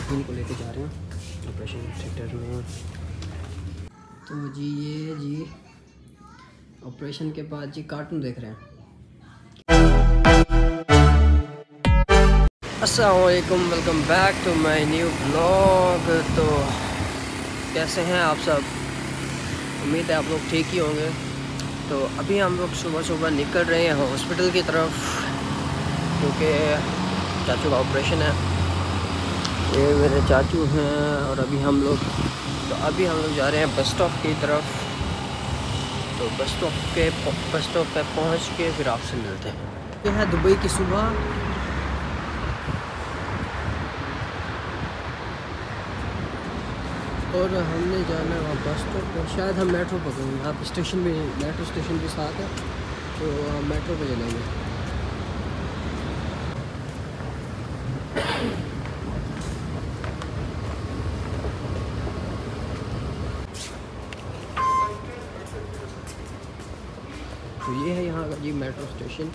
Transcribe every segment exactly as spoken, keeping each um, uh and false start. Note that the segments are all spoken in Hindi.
इनको लेके जा रहे हैं ऑपरेशन थिएटर में। तो जी ये जी ऑपरेशन के बाद जी कार्टून देख रहे हैं। अस्सलाम वालेकुम, welcome back to my new blog. तो कैसे हैं आप सब? उम्मीद है आप लोग ठीक ही होंगे। तो अभी हम लोग सुबह सुबह निकल रहे हैं हॉस्पिटल की तरफ, क्योंकि चाचू का ऑपरेशन है। ये मेरे चाचू हैं और अभी हम लोग तो अभी हम लोग जा रहे हैं बस स्टॉप की तरफ। तो बस स्टॉप के बस स्टॉप पे पहुँच के फिर आपसे मिलते हैं। ये है दुबई की सुबह। और हमने जाना है वहाँ बस स्टॉप पर, शायद हम मेट्रो पकड़ेंगे। यहाँ पर स्टेशन भी मेट्रो स्टेशन भी साथ है, तो हम मेट्रो पे चलेंगे। तो ये है यहाँ का जी मेट्रो स्टेशन।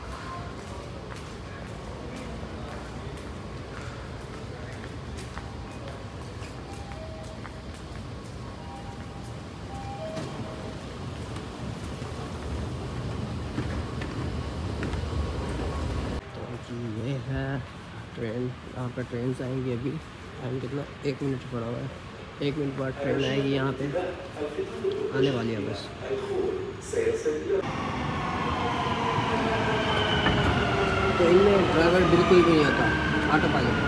ये है ट्रेन, यहाँ पर ट्रेन आएंगी। अभी टाइम कितना, एक मिनट पड़ा हुआ है। एक मिनट बाद ट्रेन आएगी, यहाँ पे आने वाली है बस। तो इनमें ड्राइवर बिल्कुल भी नहीं आता, autopilot.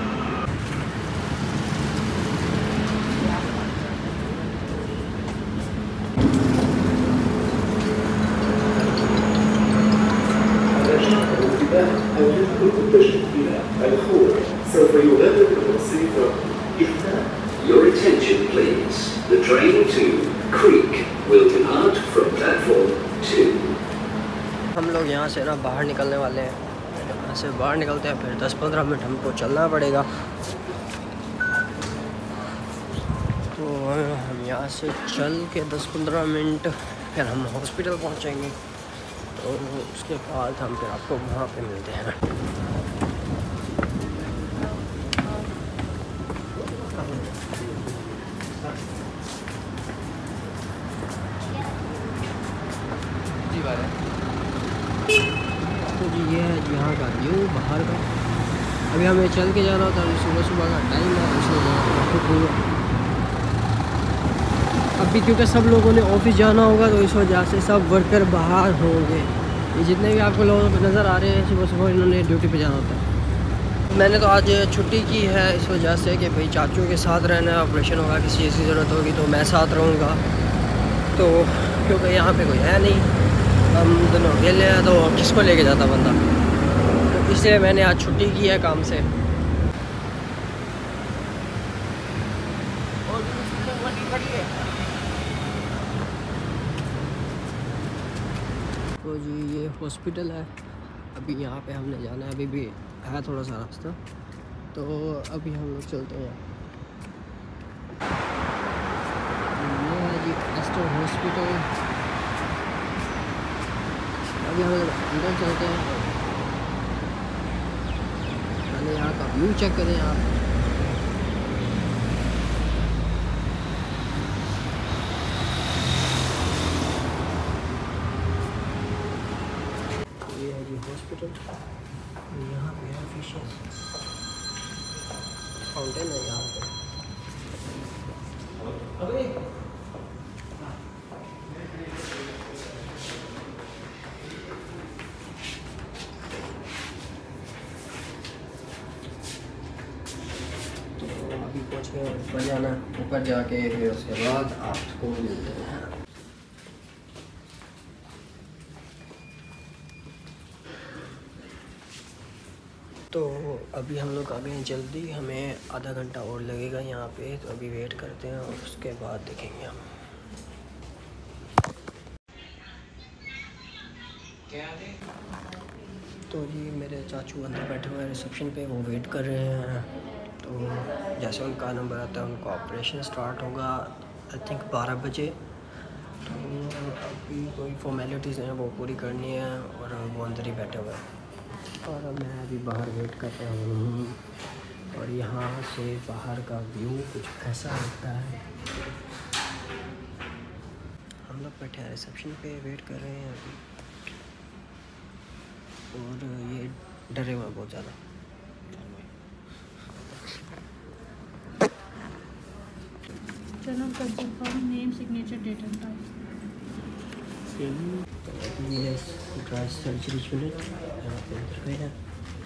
Your attention please. The train to Creek will depart from platform two. हम लोग यहाँ से ना बाहर निकलने वाले हैं। यहाँ से बाहर निकलते हैं, फिर दस पंद्रह मिनट हमको चलना पड़ेगा। तो हम यहाँ से चल के दस पंद्रह मिनट फिर हम हॉस्पिटल पहुँचेंगे। तो उसके बाद हम फिर आपको वहाँ पे मिलते हैं। तो जी ये है यहाँ का व्यू बाहर का। अभी हमें चल के जाना होता है, सुबह सुबह का टाइम है, इसलिए अभी क्योंकि सब लोगों ने ऑफिस जाना होगा, तो इस वजह से सब वर्कर बाहर होंगे। ये जितने भी आपको लोग नज़र आ रहे हैं, सुबह सुबह इन्होंने ड्यूटी पे जाना होता है। मैंने तो आज छुट्टी की है इस वजह से कि भाई चाचू के साथ रहना है। ऑपरेशन होगा, किसी चीज़ की ज़रूरत होगी तो मैं साथ रहूँगा। तो क्योंकि यहाँ पे कोई है नहीं, हम दोनों अकेले हैं, तो किसको लेके जाता बंदा। तो इसलिए मैंने आज छुट्टी की है काम से। तो जी ये हॉस्पिटल है। अभी यहाँ पे हमने जाना है, अभी भी है थोड़ा सा रास्ता, तो अभी हम लोग चलते हैं। ये है जी एस्टर हॉस्पिटल। अभी हम लोग अंदर चलते हैं, पहले यहाँ का व्यू चेक करें आप। ये है जी हॉस्पिटल। यहाँ पे है फिशेस, फाउंटेन है यहाँ पे। अभी पहुँच के ऊपर जाना, ऊपर जाके फिर उसके बाद आपको मिलते हैं। तो अभी हम लोग आ गए हैं जल्दी, हमें आधा घंटा और लगेगा यहाँ पे। तो अभी वेट करते हैं और उसके बाद देखेंगे हम। तो जी मेरे चाचू अंदर बैठे हुए हैं रिसेप्शन पे, वो वेट कर रहे हैं। तो जैसे उनका नंबर आता है उनका ऑपरेशन स्टार्ट होगा आई थिंक बारह बजे। तो अभी कोई फॉर्मेलिटीज़ हैं वो पूरी करनी है और वो अंदर ही बैठे हुए हैं। और मैं अभी बाहर वेट कर रहा हूँ। और यहाँ से बाहर का व्यू कुछ ऐसा लगता है। हम लोग बैठे हैं रिसेप्शन पे, वेट कर रहे हैं अभी, और ये डरे हुए बहुत ज़्यादा। चलो confirm name, signature, date and time. तो अभी ये ड्राई सर्जरी यूनिट यहाँ पे अंदर गए हैं,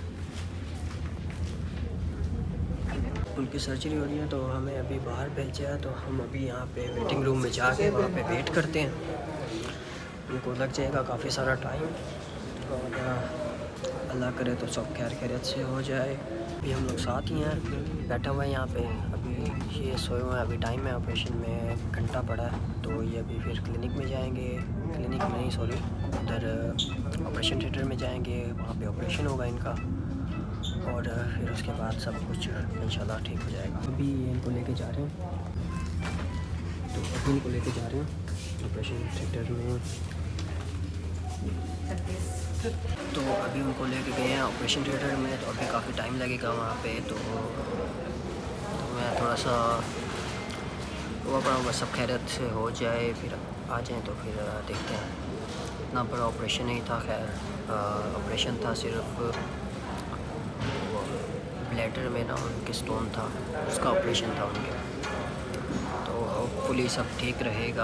उनकी सर्जरी हो रही है, तो हमें अभी बाहर भेजा है। तो हम अभी यहाँ पे वेटिंग रूम में जाके वहाँ पे वेट करते हैं। उनको लग जाएगा काफ़ी सारा टाइम, और अल्लाह करे तो सब खैर खैरियत से हो जाए। अभी हम लोग साथ ही हैं, बैठा हुआ है यहाँ पे। अभी ये सोए हुए हैं, अभी टाइम है ऑपरेशन में घंटा पड़ा है, तो ये अभी फिर क्लिनिक में जाएंगे, क्लिनिक में नहीं सॉरी उधर ऑपरेशन थिएटर में जाएंगे, वहाँ पे ऑपरेशन होगा इनका, और फिर उसके बाद सब कुछ इंशाल्लाह ठीक हो जाएगा। अभी इनको लेके जा रहे हैं, तो अभी इनको लेके जा रहे हैं ऑपरेशन थिएटर में। तो अभी उनको लेके गए हैं ऑपरेशन थिएटर में, तो अभी काफ़ी टाइम लगेगा वहाँ पे। तो, तो मैं थोड़ा सा वो अपना बस सब खैरियत से हो जाए, फिर आ जाएँ तो फिर देखते हैं। इतना बड़ा ऑपरेशन नहीं था, खैर ऑपरेशन था सिर्फ ब्लैडर में ना उनके स्टोन था, उसका ऑपरेशन था उनके। तो होपफुली सब ठीक रहेगा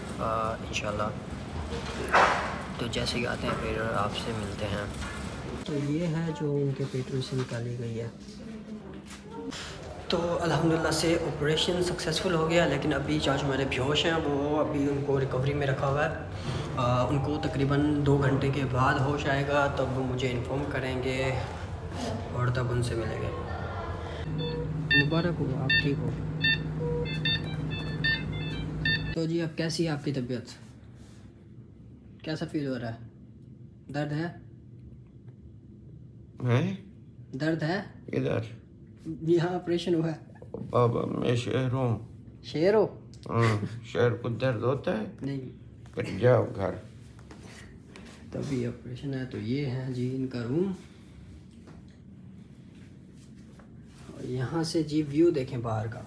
इंशाल्लाह। तो जैसे ही आते हैं फिर आपसे मिलते हैं। तो ये है जो उनके पेट में से निकाली गई है। तो अल्हम्दुलिल्लाह से ऑपरेशन सक्सेसफुल हो गया, लेकिन अभी चाचू मेरे बेहोश हैं, वो अभी उनको रिकवरी में रखा हुआ है। आ, उनको तकरीबन दो घंटे के बाद होश आएगा, तब वो मुझे इन्फॉर्म करेंगे और तब उनसे मिलेंगे। मुबारक हो, आप ठीक हो। तो जी अब कैसी है आपकी तबीयत, कैसा फील हो रहा है? दर्द है? है? दर्द है? इधर यहाँ ऑपरेशन हुआ है। बाबा मैं शेर हूँ। शेर हो? शेर को दर्द होता है? नहीं। फिर जाओ घर। तभी ऑपरेशन है। तो ये है जी इनका रूम, और यहाँ से जी व्यू देखें बाहर का।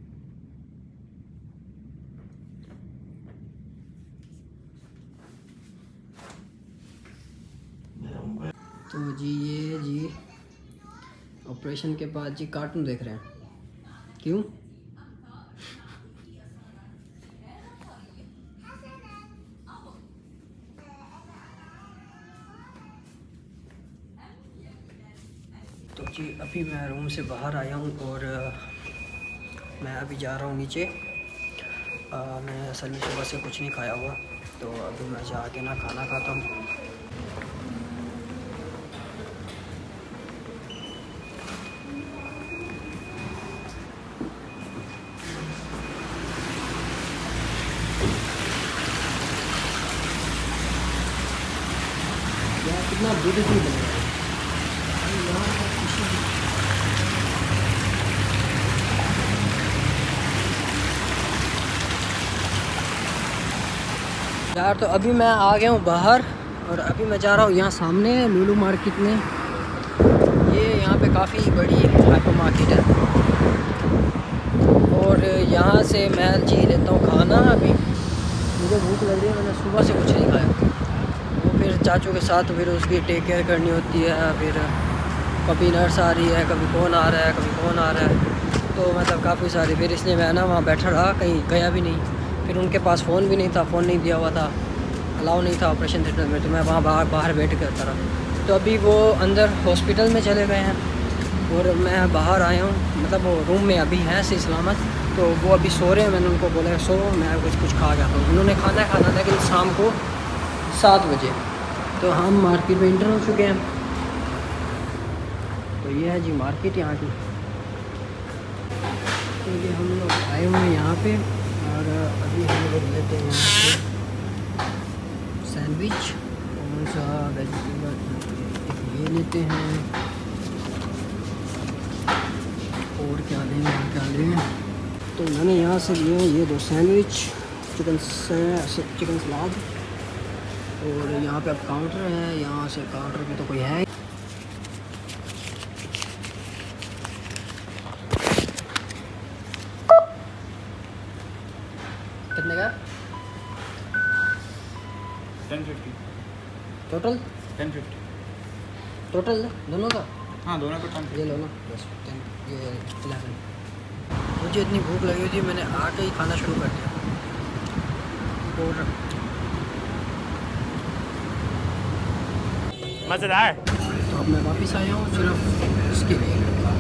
तो जी ये जी ऑपरेशन के बाद जी कार्टून देख रहे हैं, क्यों? तो जी अभी मैं रूम से बाहर आया हूँ, और मैं अभी जा रहा हूँ नीचे। आ, मैं असल में सुबह से कुछ नहीं खाया हुआ, तो अभी मैं जाके ना खाना खाता हूँ। कितना ब्यूटीफुल बन रहा है। यार तो अभी मैं आ गया हूँ बाहर, और अभी मैं जा रहा हूँ यहाँ सामने लुलु मार्केट में। ये यहाँ पे काफ़ी बड़ी हाइपर मार्केट है, और यहाँ से मैं जी लेता हूँ खाना। अभी मुझे भूख लग रही है, मैंने सुबह से कुछ नहीं खाया। फिर चाचू के साथ फिर उसकी टेक केयर करनी होती है, फिर कभी नर्स आ रही है, कभी कौन आ रहा है, कभी कौन आ रहा है, तो मतलब काफ़ी सारी। फिर इसलिए मैं ना वहाँ बैठा रहा, कहीं गया भी नहीं। फिर उनके पास फ़ोन भी नहीं था, फ़ोन नहीं दिया हुआ था, अलाउ नहीं था ऑपरेशन थिएटर में, तो मैं वहाँ बाहर बाहर वेट करता रहा। तो अभी वो अंदर हॉस्पिटल में चले गए हैं, और मैं बाहर आया हूँ, मतलब वो रूम में अभी हैं सही सलामत। तो वो अभी सो रहे हैं, मैंने उनको बोला सो, मैं कुछ कुछ खा गया। तो उन्होंने खाना खाना लेकिन शाम को सात बजे। तो हम मार्केट में इंटर हो चुके हैं। तो ये है जी मार्केट यहाँ की। तो ये हम लोग आए हुए हैं यहाँ पे, और अभी हम लोग लेते हैं यहाँ पे सैंडविच, कौन सा वेजिटेबल, एक ये लेते हैं, और क्या लें और क्या लें। तो मैंने यहाँ से लिए हैं ये दो सैंडविच, चिकन चिकन सलाद, और यहाँ पे अब काउंटर है। यहाँ से काउंटर पे तो कोई है। कितने का? Ten fifty total? Ten fifty total दोनों का? हाँ दोनों का टेन। ये लो ना बस टेन, ये इलेवन। मुझे इतनी भूख लगी हुई थी, मैंने आके ही खाना शुरू कर दिया। और मज़ेदार। तो अब मैं वापस आया हूँ सिर्फ इसके लिए।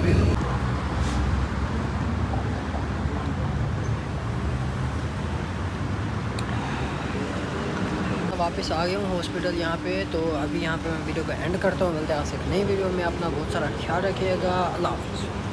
वापस आ गया हूँ हॉस्पिटल यहाँ पे। तो अभी यहाँ पे मैं वीडियो को एंड करता हूँ। मिलते हैं आपसे एक नई वीडियो में। अपना बहुत सारा ख्याल रखिएगा। अल्लाह हाफ़िज़।